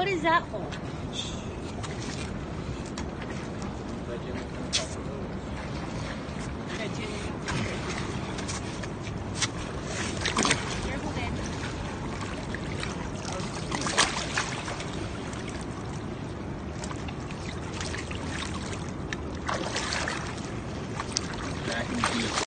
What is that hole? Careful, babe. Back in the